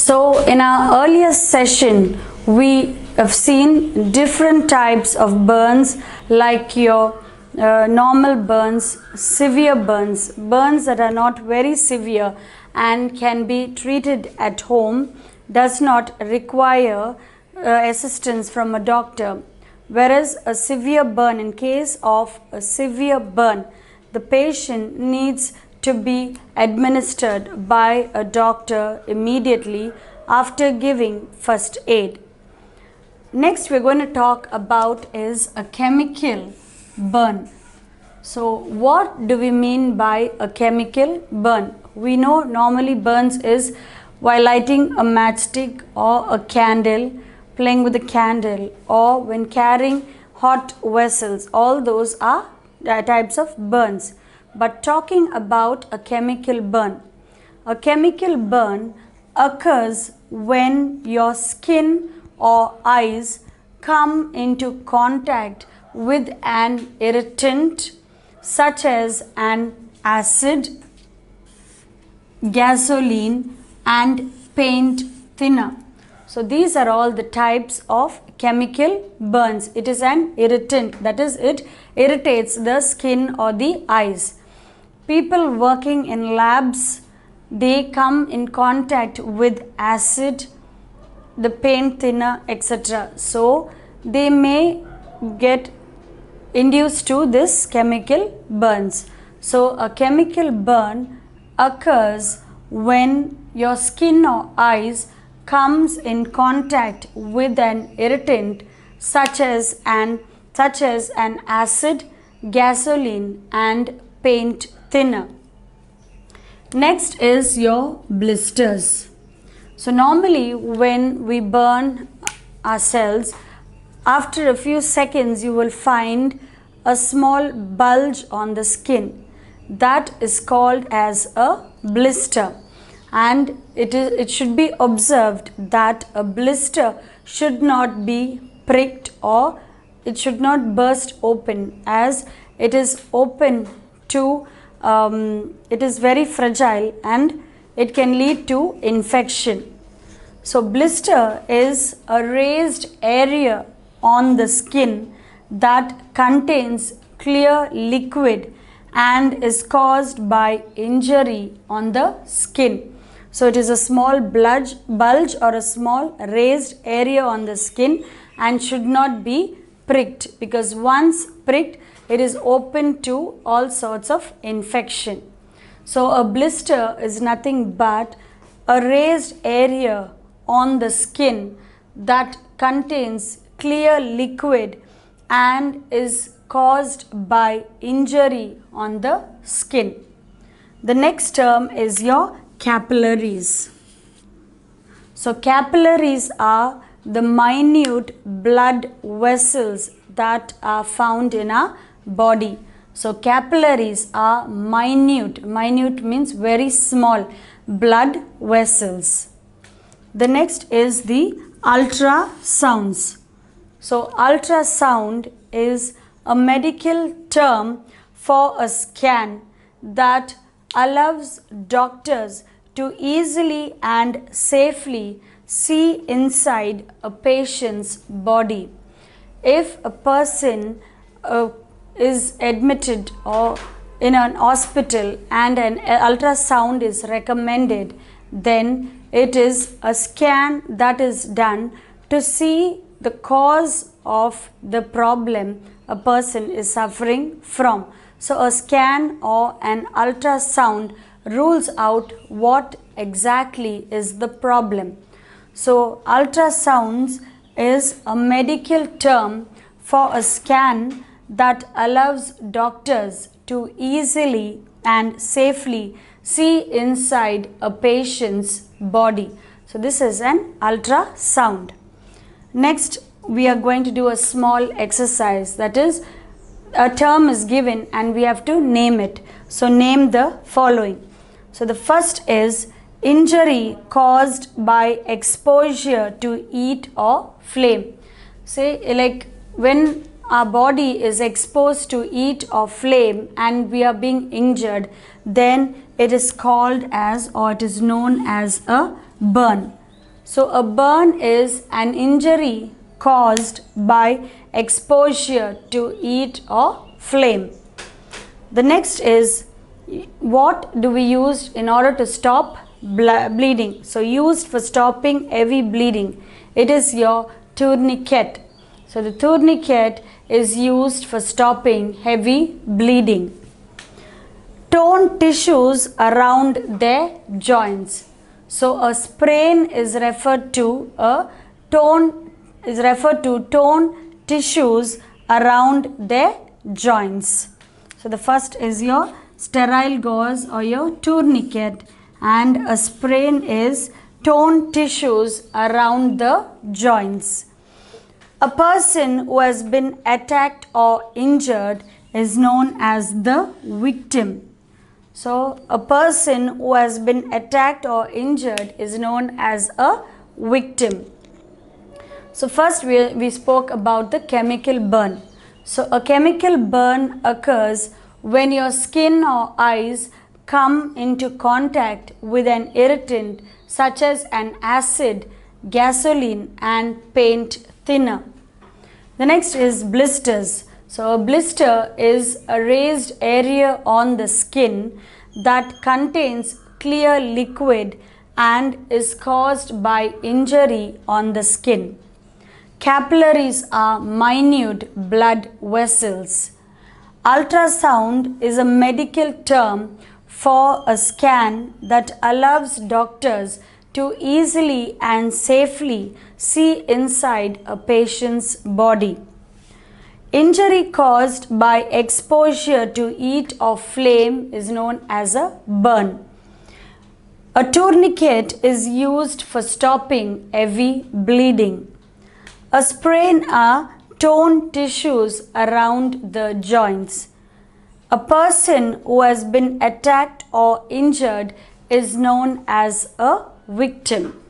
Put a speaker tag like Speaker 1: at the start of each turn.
Speaker 1: So in our earlier session, we have seen different types of burns, like your normal burns, severe burns, burns that are not very severe and can be treated at home, does not require assistance from a doctor. Whereas a severe burn, in case of a severe burn, the patient needs to be administered by a doctor immediately after giving first aid. Next we're going to talk about is a chemical burn. So what do we mean by a chemical burn? We know normally burns is while lighting a matchstick or a candle, playing with a candle, or when carrying hot vessels. All those are types of burns. But talking about a chemical burn occurs when your skin or eyes come into contact with an irritant such as an acid, gasoline and paint thinner. So these are all the types of chemical burns. It is an irritant, that is, it irritates the skin or the eyes. People working in labs, they come in contact with acid, the paint thinner, etc. So they may get induced to this chemical burns. So a chemical burn occurs when your skin or eyes comes in contact with an irritant such as an acid, gasoline and paint thinner. Next is your blisters. So normally when we burn ourselves, after a few seconds you will find a small bulge on the skin. That is called as a blister. And it should be observed that a blister should not be pricked or it should not burst open, as it is open to it is very fragile and it can lead to infection. So blister is a raised area on the skin that contains clear liquid and is caused by injury on the skin. So it is a small bulge or a small raised area on the skin and should not be pricked, because once pricked it is open to all sorts of infection. So a blister is nothing but a raised area on the skin that contains clear liquid and is caused by injury on the skin. The next term is your capillaries. So capillaries are the minute blood vessels that are found in our body. So capillaries are minute means very small blood vessels. The next is the ultrasounds. So ultrasound is a medical term for a scan that allows doctors to easily and safely see inside a patient's body. If a person is admitted or in an hospital and an ultrasound is recommended, then it is a scan that is done to see the cause of the problem a person is suffering from. So a scan or an ultrasound rules out what exactly is the problem. So ultrasounds is a medical term for a scan that allows doctors to easily and safely see inside a patient's body. So this is an ultrasound. Next we are going to do a small exercise, that is, a term is given and we have to name it. So name the following. So the first is injury caused by exposure to heat or flame. Say, like when our body is exposed to heat or flame and we are being injured, then it is called as, or it is known as, a burn. So a burn is an injury caused by exposure to heat or flame. The next is, what do we use in order to stop bleeding? So used for stopping heavy bleeding, it is your tourniquet. So the tourniquet is used for stopping heavy bleeding. Torn tissues around their joints. So a sprain is referred to torn tissues around their joints. So the first is your sterile gauze or your tourniquet, and a sprain is torn tissues around the joints. A person who has been attacked or injured is known as the victim. So a person who has been attacked or injured is known as a victim. So first we spoke about the chemical burn. So a chemical burn occurs when your skin or eyes come into contact with an irritant such as an acid, gasoline and paint thinner. The next is blisters. So a blister is a raised area on the skin that contains clear liquid and is caused by injury on the skin. Capillaries are minute blood vessels. Ultrasound is a medical term for a scan that allows doctors to easily and safely see inside a patient's body. Injury caused by exposure to heat or flame is known as a burn. A tourniquet is used for stopping heavy bleeding. A sprain are torn tissues around the joints. A person who has been attacked or injured is known as a victim.